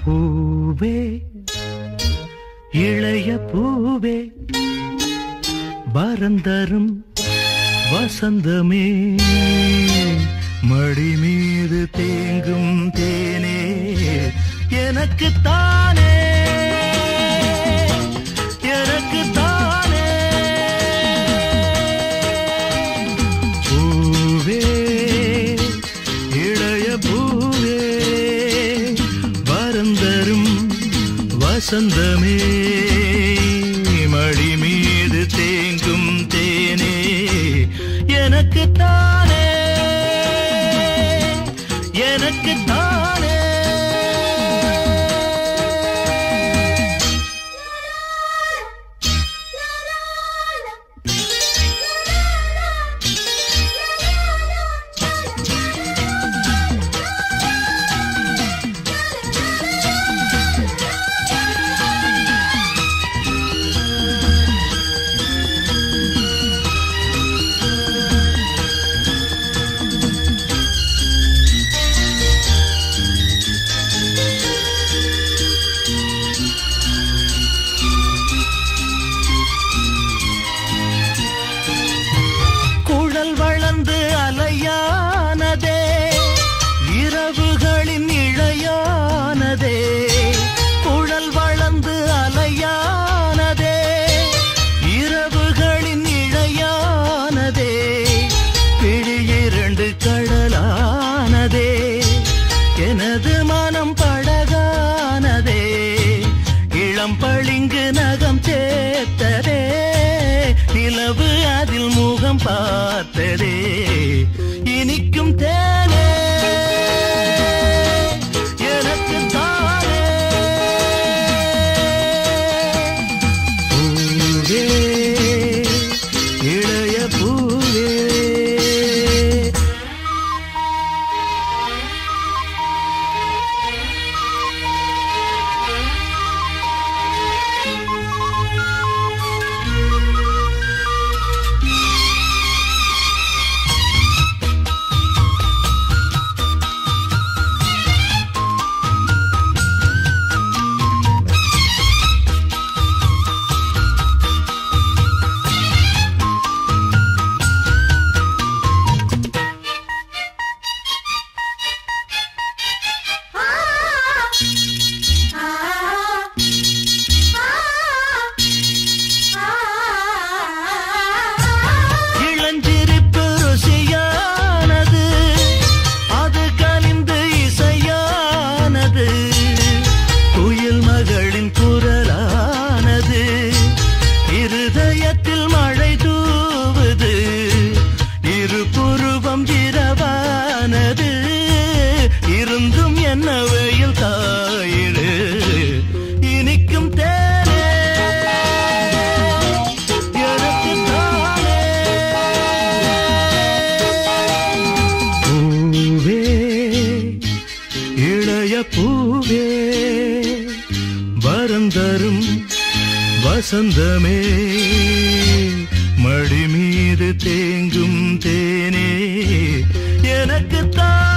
பூவே இளைய பூவே வரந்தரும் வசந்தமே மடி மீது தேங்கும் தேனே எனக்கு தானே எனக்கு தானே பூவே இளைய பூவே வரந்தரும் வசந்தமே மடி மீது தேங்கும் தேனே எனக்கு தானே எனக்கு தானே வளர்ந்து அலையானதே இரவுகளின் இழையானதே குழல் வளர்ந்து அலையானதே இரவுகளின் இழையானதே பிழி இரண்டு கடலானதே எனது மனம் படகானதே இளம் பளிங்கு நகம் சேர்த்ததே நிலவு அதில் முகம் பார்த்ததே இனிக்கும் தேனே எனக்கு தானே பூவே இளைய பூவே இருதயத்தில் மழை தூவுது இருபுருவம் இரவானது இருந்தும் என்ன வெயில் தாயிடு இனிக்கும் தேனே எனக்கு தானே பூவே இளைய பூவே வரந்தரும் வசந்தமே மடி மீது தேங்கும் தேனே எனக்கு தான்